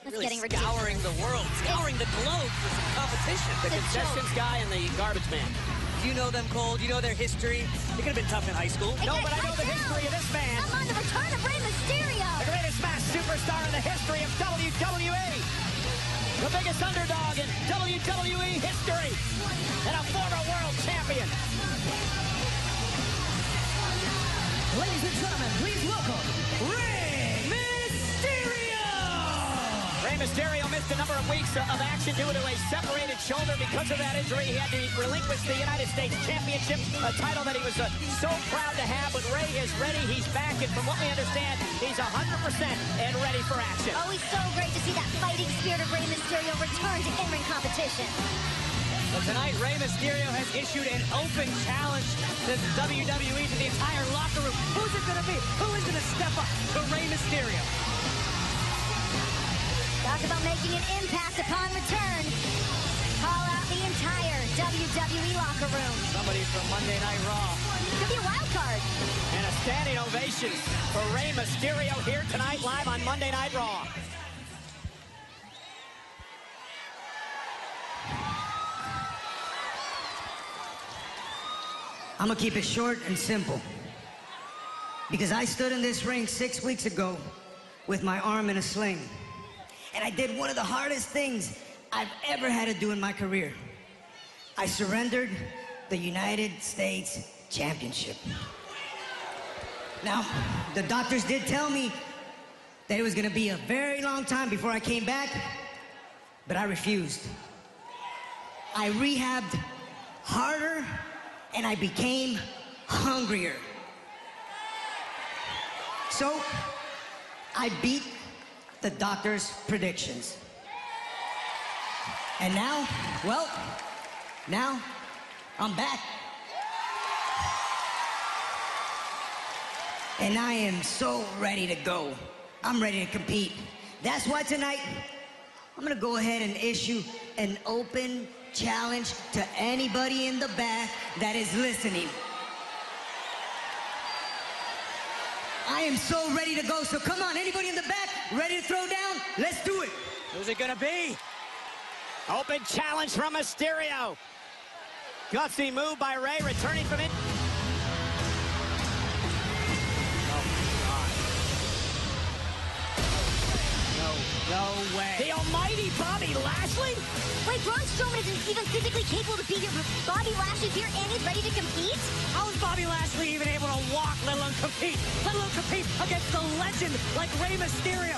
That's really getting ridiculous. Scouring the world, scouring the globe for some competition. The concessions guy and the garbage man. Do you know them, Cole? Do you know their history? It could have been tough in high school. Hey, No, guys, but I know the history of this man. I'm on the return of Rey Mysterio. The greatest masked superstar in the history of WWE. The biggest underdog in WWE history. And a former world champion. Ladies and gentlemen, please welcome Rey Mysterio! Rey Mysterio missed a number of weeks of action due to a separated shoulder. Because of that injury, he had to relinquish the United States Championship, a title that he was so proud to have. But Rey is ready. He's back, and from what we understand, he's 100% and ready for action. Always so great to see that fighting spirit of Rey Mysterio return to in-ring competition. But tonight, Rey Mysterio has issued an open challenge to WWE, to the entire locker room. Who's it going to be? Who is going to step up to Rey Mysterio? Talk about making an impact upon return. Call out the entire WWE locker room. Somebody from Monday Night Raw. Could be a wild card. And a standing ovation for Rey Mysterio here tonight, live on Monday Night Raw. I'm gonna keep it short and simple. Because I stood in this ring 6 weeks ago with my arm in a sling. And I did one of the hardest things I've ever had to do in my career. I surrendered the United States Championship. Now, the doctors did tell me that it was gonna be a very long time before I came back, but I refused. I rehabbed harder, and I became hungrier. So, I beat the doctor's predictions. And now, well, now I'm back. And I am so ready to go. I'm ready to compete. That's why tonight, I'm gonna go ahead and issue an open challenge to anybody in the back that is listening. I am so ready to go, so come on, anybody in the back, ready to throw down? Let's do it. Who's it gonna be? Open challenge from Mysterio. Gutsy move by Rey, returning from it. No way. The almighty Bobby Lashley? Wait, Braun Strowman isn't even physically capable to beat Bobby Lashley's here and he's ready to compete? How is Bobby Lashley even able to walk, let alone compete? Let alone compete against a legend like Rey Mysterio?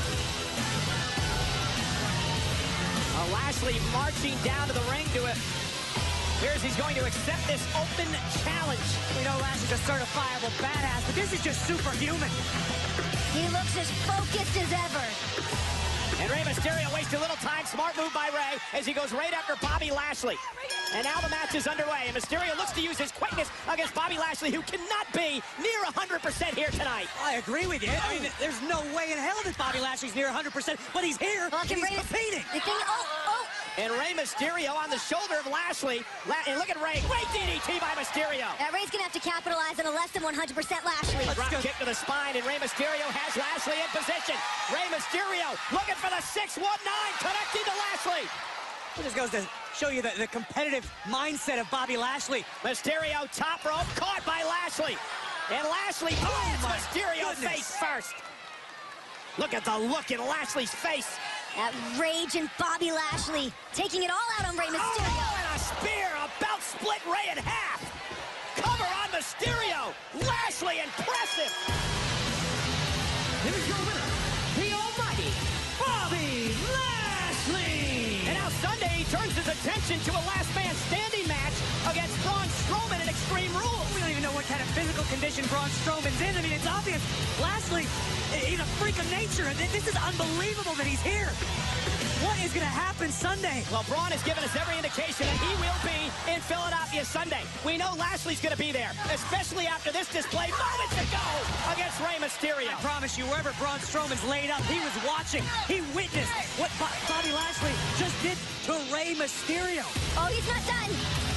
Lashley marching down to the ring to it. Here's he's going to accept this open challenge. We know Lashley's a certifiable badass, but this is just superhuman. He looks as focused as ever. And Rey Mysterio wastes a little time. Smart move by Rey as he goes right after Bobby Lashley. And now the match is underway. And Mysterio looks to use his quickness against Bobby Lashley, who cannot be near 100% here tonight. I agree with you. I mean, there's no way in hell that Bobby Lashley's near 100%, but he's here, and he's competing. And Rey Mysterio on the shoulder of Lashley. And look at Rey. Great DDT by Mysterio. Yeah, Rey's going to have to capitalize on a less than 100% Lashley. Drop kick to the spine, and Rey Mysterio has Lashley in position. Rey Mysterio looking for the 619, connecting to Lashley. It just goes to show you the competitive mindset of Bobby Lashley. Mysterio top rope, caught by Lashley. And Lashley plants Mysterio face first. Look at the look in Lashley's face. That rage in Bobby Lashley, taking it all out on Rey Mysterio. Oh, and a spear about split Rey in half. Cover on Mysterio. Lashley, impressive. Here's your winner, the almighty Bobby Lashley. And now Sunday he turns his attention to a last man standing match against Braun Strowman in Extreme Rules. We don't even know what kind of physical condition Braun Strowman's in. I mean, it's obvious. Lashley, he's a freak of nature. This is unbelievable that he's here. What is going to happen Sunday? Well, Braun has given us every indication that he will be in Philadelphia Sunday. We know Lashley's going to be there, especially after this display moments ago against Rey Mysterio. I promise you, wherever Braun Strowman's laid up, he was watching. He witnessed what Bobby Lashley just did to Rey Mysterio. Oh, he's not done.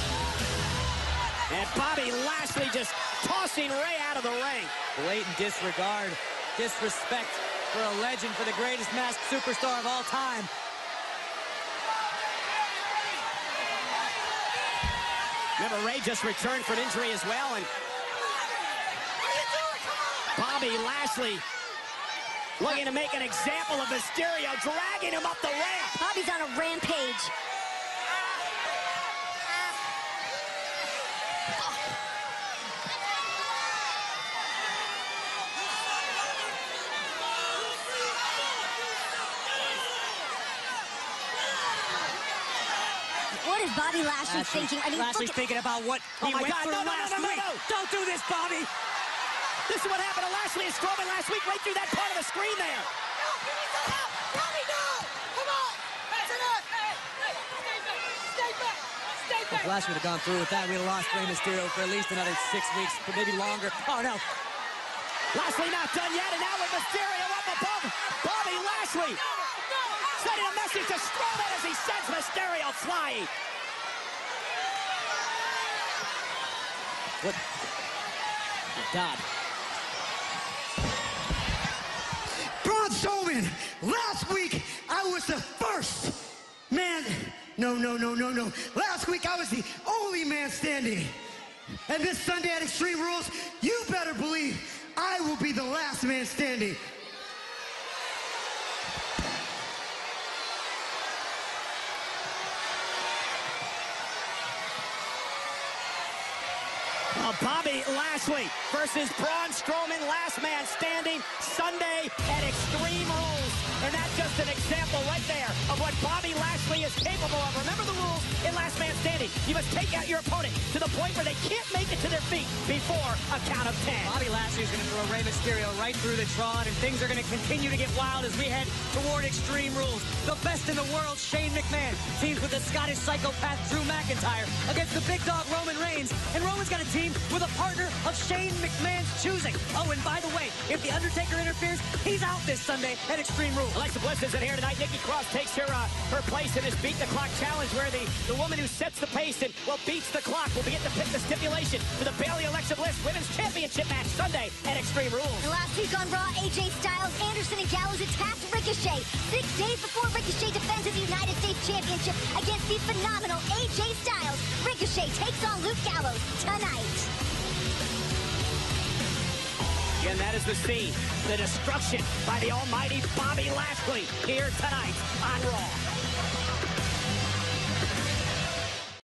And Bobby Lashley just tossing Rey out of the ring. Blatant disregard, disrespect for a legend, for the greatest masked superstar of all time. Remember, Rey just returned from injury as well, and Bobby Lashley looking to make an example of Mysterio, dragging him up the ramp. Bobby's on a rampage. What is Bobby Lashley thinking? I mean, Lashley's thinking about what he went through last week. Don't do this, Bobby. This is what happened to Lashley and Strowman last week, right through that part of the screen there. No, give me some help. Bobby, no. Come on. That's enough. Stay back. Stay back. If Lashley would have gone through with that, we'd have lost Rey Mysterio for at least another 6 weeks, or maybe longer. Oh, no. Lashley not done yet, and now with Mysterio up above Bobby Lashley. Sending a message to Strowman as he sends Mysterio flying. What? God. Braun Strowman, last week I was the first man. No. Last week I was the only man standing. And this Sunday at Extreme Rules, you better believe I will be the last man standing. Bobby Lashley versus Braun Strowman, last man standing, Sunday at Extreme Rules. And that's just an example right there of what Bobby Lashley is capable of. Remember the rules in Last Man Standing. You must take out your opponent to the point where they can't make it to their feet before a count of 10. Bobby Lashley is going to throw Rey Mysterio right through the Tron, and things are going to continue to get wild as we head toward Extreme Rules. The best in the world, Shane McMahon, teams with the Scottish psychopath Drew McIntyre against the big dog Roman Reigns. And Roman's got a team with a partner of Shane McMahon's choosing. Oh, and by the way, if The Undertaker interferes, he's out this Sunday at Extreme Rules. Alexa Bliss isn't here tonight. Nikki Cross takes her place in this Beat the Clock challenge, where the woman who sets the pace and, well, beats the clock will begin to pick the stipulation for the Bayley Alexa Bliss Women's Championship match Sunday at Extreme Rules. And last week on Raw, AJ Styles, Anderson, and Gallows attacked Ricochet 6 days before Ricochet defends his United States Championship against the phenomenal AJ Styles. Ricochet takes on Luke Gallows tonight. And that is the scene, the destruction by the almighty Bobby Lashley here tonight on Raw.